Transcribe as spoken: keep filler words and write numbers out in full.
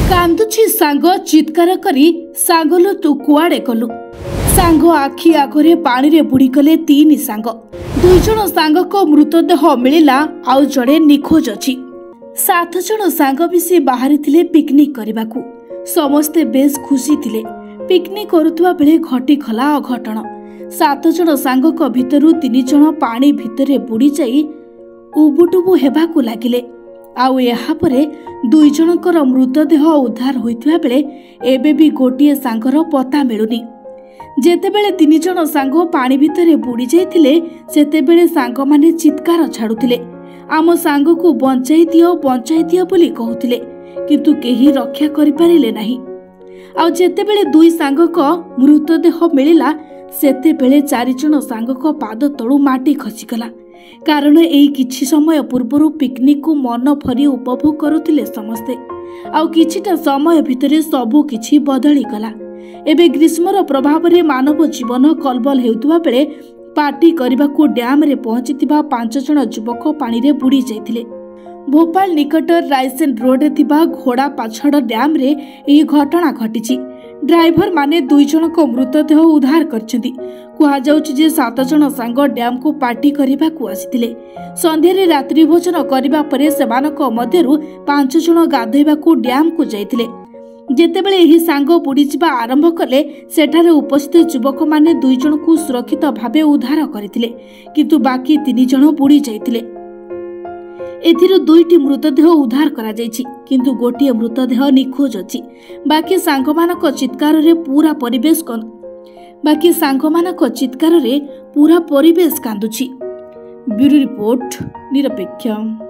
कांदुछि सांग चित्कार करी सांगलो तू कुआडे गलु। सांग आखि आगरे पानी रे बुड़ी गले तीन सांग। दुई जण सांग को मृतदेह मिलिला आउ जड़े निखोज अछि। सात जण सांग मिसी बाहरी थिले पिकनिक करबाकू। समस्ते बेस खुशी थिले। पिकनिक करुवा बेले घटी खला अघटन। सात जण सांग को भितरु तीन जण पानी भितरे बुड़ी जाई उबुटुबु हेबाकू लागिले। आउ एहा परे दुई जनकर मृतदेह उद्धार होइथिबा बेले एबे भी गोटिए सांगर पता मिलुनी। जेतेबेले तीन जण सांग पानी भितरे बुड़ी जाइथिले सेतेबेले सांग माने चित्कार छाडुथिले। आम सांग को बंचाई दियो बंचाई दियो बोली कहूथिले, किंतु केही रक्षा करि पारिले नाही। आउ जेतेबेले दुई सांग को मृतदेह मिलिला सेतेबेले चारि जण सांग को पाद तळु माटी खसिगला। कारण एई किछि समय पूर्वरु पिकनिक को मन भरी उपभोग करुथिले समस्ते। आउ किछिटा समय भितरे सबु किछि बदली गला। एबे ग्रीष्मर प्रभाव रे मानव जीवन कलबल हेउतबा बेले पार्टी करबाकू डैम रे पहुंचितिबा पांच जण युवक पानी रे बुड़ी जाइथिले। भोपाल निकट रायसेन रोड रे थिबा घोड़ा पछड़ डैम रे एही घटना घटिछि। ड्राइवर माने दुई जण को मृतदेह उद्धार करछन्ती। कुहा जाउछि जे सात जण सांग डैम को पार्टी करबाकू आसिथिले। संध्या रे रात्रि भोजन करबा परे सेमानक मध्यरु पांच जण गाधैबाकू डैम को जाइथिले। जेतेबेले एही सांग बुड़ी जिबा आरंभ कले सेठारे उपस्थित युवक माने दुई जण को सुरक्षित भाबे उद्धार करथिले, किंतु बाकी तीन जण बुड़ी जाइथिले। एथिरो दुईटी मृतदेह उद्धार करा जाइछि, किंतु गोटिए मृतदेह निखोज अछि। बाकी सांगमानक चित्कार रे पूरा परिवेश बाकी सांगमानक चित्कार रे पूरा परिवेश कांदुछि। ब्यूरो रिपोर्ट निरपेक्ष।